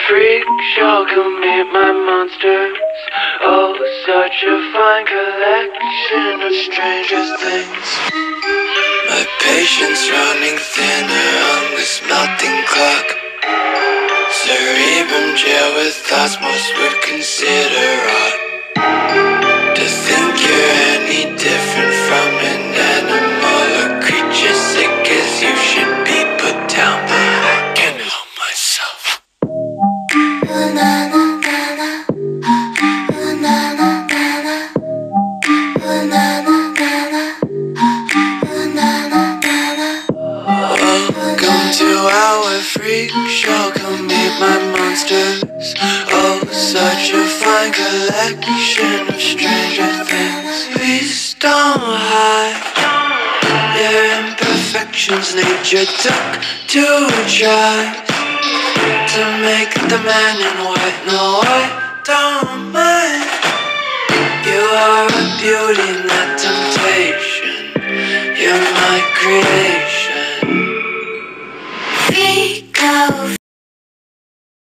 freak show, come meet my monsters. Oh, such a fine collection of stranger things. My patience running thinner on this melting clock. Cerebrum jail with thoughts most would consider odd. To think you're any different from an animal or creature sick as you should be put down, but I can't help myself. Welcome to our freak show, come meet my monsters. Oh, such a fine collection of stranger things. Please don't hide your imperfections. Nature took to try to make the man in white. No, I don't mind. You are a beauty, not temptation. You're my creation.